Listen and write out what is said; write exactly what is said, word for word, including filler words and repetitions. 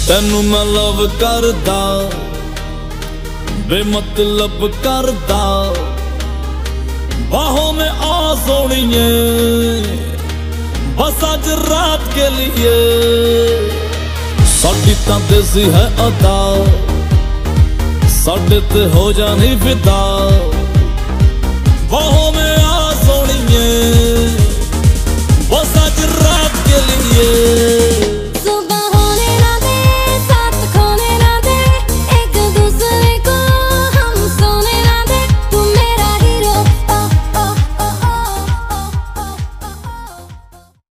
तेनू मैं लव करदा बेमतलब करदा, बाहों में आ सोनिए बस आज रात के लिए। साडी तां देसी है अदा, साडे ते हो जानी फिदा।